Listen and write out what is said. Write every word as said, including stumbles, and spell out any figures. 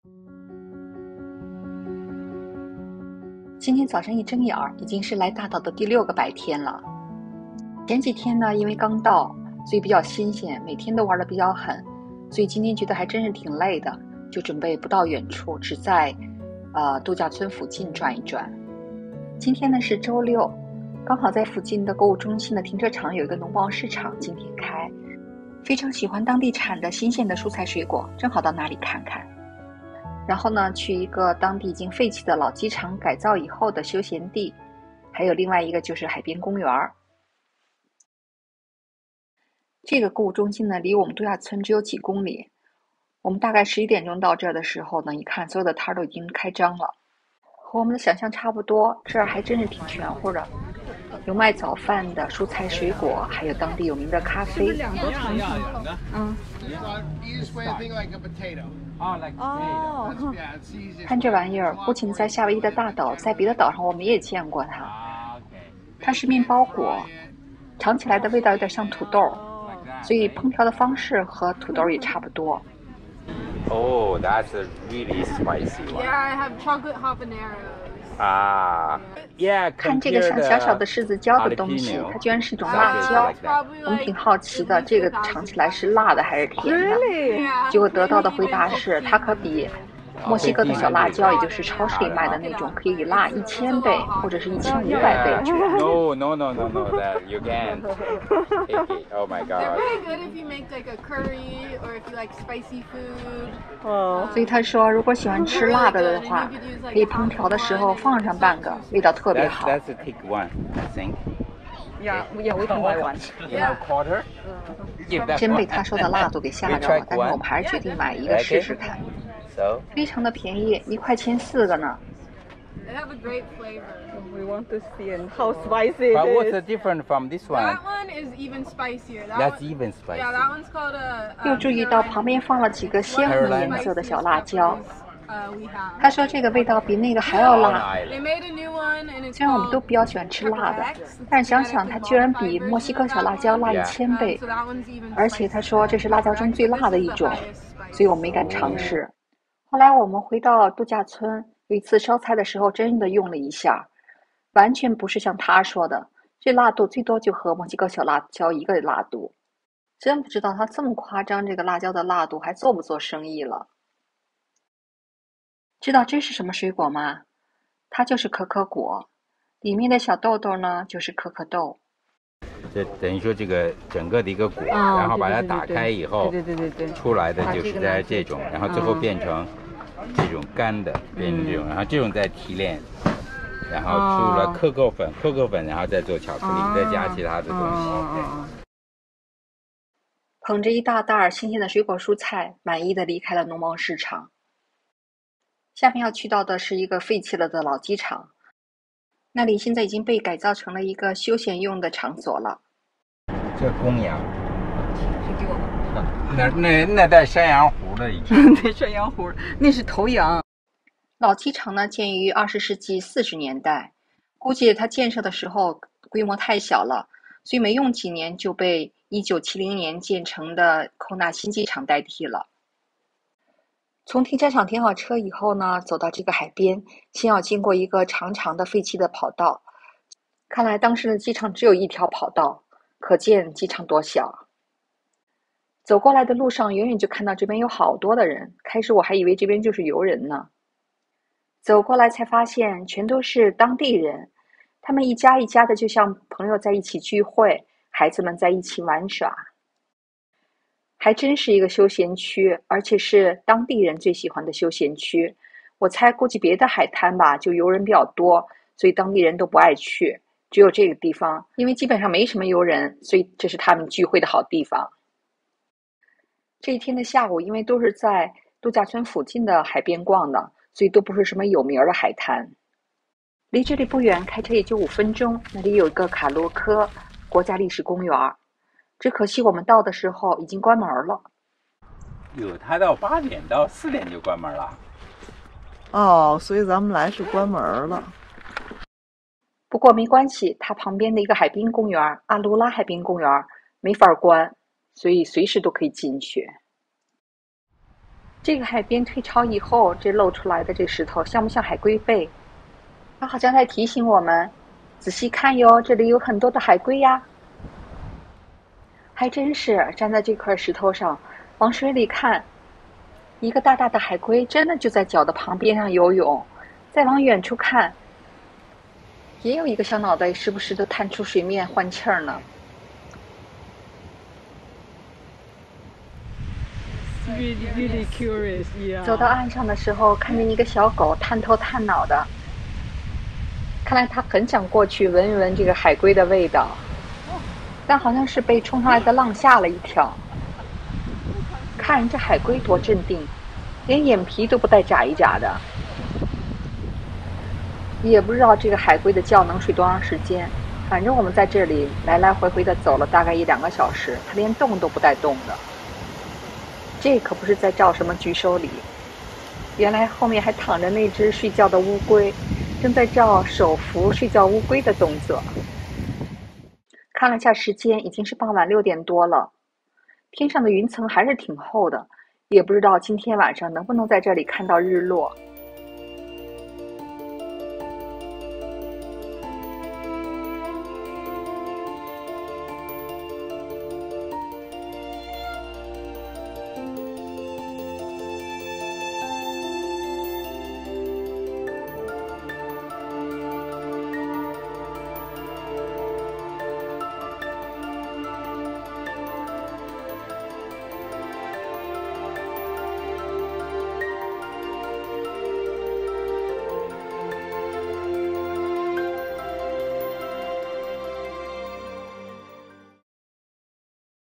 今天早上一睁眼儿，已经是来大岛的第六个白天了。前几天呢，因为刚到，所以比较新鲜，每天都玩得比较狠，所以今天觉得还真是挺累的，就准备不到远处，只在呃度假村附近转一转。今天呢是周六，刚好在附近的购物中心的停车场有一个农贸市场，今天开。非常喜欢当地产的新鲜的蔬菜水果，正好到那里看看。然后呢，去一个当地已经废弃的老机场改造以后的休闲地，还有另外一个就是海边公园。这个购物中心呢，离我们度假村只有几公里。我们大概十一点钟到这儿的时候呢，一看所有的摊都已经开张了，和我们的想象差不多。这儿还真是挺全乎的，有卖早饭的、蔬菜水果，还有当地有名的咖啡。 两个长长的，嗯。 哦，看这玩意儿，不仅在夏威夷的大岛，在别的岛上我们也见过它。它是面包果，尝起来的味道有点像土豆，所以烹调的方式和土豆也差不多。 Oh, that's a really spicy one. Yeah, I have chocolate habaneros. 啊 ，Yeah， 看这个像小小的柿子椒的东西，它居然是一种辣椒。我们挺好奇的，这个尝起来是辣的还是甜的？结果得到的回答是，它可比墨西哥的小辣椒，也就是超市里卖的那种，可以辣一千倍或者是一千五百倍。居然 ？No, no, no, no, no, that you can't. Oh my God. They're really good if you make like a curry or if you like spicy food. 哦，所以他说，如果喜欢吃辣的的话，可以烹调的时候放上半个，味道特别好。 That's a take one, I think. Yeah, yeah, we can buy one. Yeah, quarter. 真被他说的辣度给吓着了，但是我们还是决定买一个试试看。非常的便宜，一块钱四个呢。 They have a great flavor. We want to see how spicy it But what's is. the difference from this one? That one is even spicier. That That's one, even spicy. Yeah, that one's called a. 又注意到旁边放了几个鲜红颜色的小辣椒。 Uh, we have. 他说这个味道比那个还要辣。 They made a new one and it's 虽然我们都比较喜欢吃辣的，但是想想它居然比墨西哥小辣椒辣一千倍，而且他说这是辣椒中最辣的一种，所以我没敢尝试。后来我们回到度假村，有一次烧菜的时候真的用了一下，完全不是像他说的，这辣度最多就和墨西哥小辣椒一个辣度。真不知道他这么夸张，这个辣椒的辣度还做不做生意了？知道这是什么水果吗？它就是可可果，里面的小豆豆呢就是可可豆。 这等于说这个整个的一个果， 哦、 然后把它打开以后， 对对对对对， 出来的就是在这种，然后最后变成这种干的，变成这种，然后这种再提炼，然后出了可可粉，可可粉，然后再做巧克力，再加其他的东西。 捧着一大袋新鲜的水果蔬菜，满意的离开了农贸市场。下面要去到的是一个废弃了的老机场，那里现在已经被改造成了一个休闲用的场所了。 这公羊，那那那带山羊胡的已经。 对，山羊胡，那是头羊。 老机场呢，建于二十世纪四十年代，估计它建设的时候规模太小了，所以没用几年就被一九七零年建成的寇纳新机场代替了。从停车场停好车以后呢，走到这个海边，先要经过一个长长的废弃的跑道。看来当时的机场只有一条跑道，可见机场多小。走过来的路上，远远就看到这边有好多的人，开始我还以为这边就是游人呢。走过来才发现全都是当地人，他们一家一家的就像朋友在一起聚会，孩子们在一起玩耍。还真是一个休闲区，而且是当地人最喜欢的休闲区。我猜估计别的海滩吧，就游人比较多，所以当地人都不爱去。只有这个地方，因为基本上没什么游人，所以这是他们聚会的好地方。这一天的下午，因为都是在度假村附近的海边逛的，所以都不是什么有名的海滩。离这里不远，开车也就五分钟，那里有一个卡洛科国家历史公园。只可惜我们到的时候已经关门了。 有，他到八点到四点就关门了。 哦，所以咱们来是关门了。 不过没关系，它旁边的一个海滨公园，阿卢拉海滨公园没法关，所以随时都可以进去。 这个海边退潮以后，这露出来的这石头像不像海龟背？它好像在提醒我们，仔细看哟，这里有很多的海龟呀。还真是，站在这块石头上，往水里看，一个大大的海龟真的就在脚的旁边上游泳。再往远处看，也有一个小脑袋时不时地探出水面换气儿呢。 Really, really curious, yeah. 走到岸上的时候，看见一个小狗探头探脑的，看来它很想过去闻一闻这个海龟的味道，但好像是被冲上来的浪吓了一跳。看这海龟多镇定，连眼皮都不带眨一眨的。也不知道这个海龟的觉能睡多长时间，反正我们在这里来来回回的走了大概一两个小时，它连动都不带动的。这可不是在照什么举手礼，原来后面还躺着那只睡觉的乌龟，正在照手扶睡觉乌龟的动作。看了下时间，已经是傍晚六点多了，天上的云层还是挺厚的，也不知道今天晚上能不能在这里看到日落。